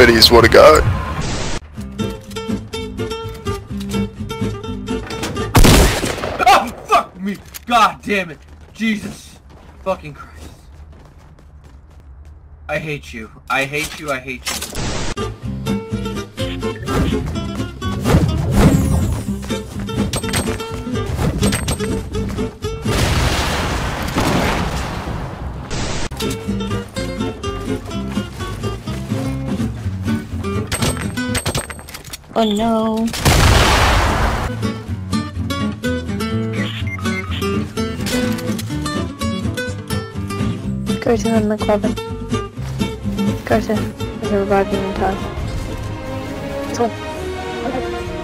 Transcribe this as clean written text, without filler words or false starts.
swear to what a god. Oh, fuck me! God damn it! Jesus fucking Christ. I hate you. I hate you. I hate you. Oh no. Go to the McLovin. Go to the reviving in time. So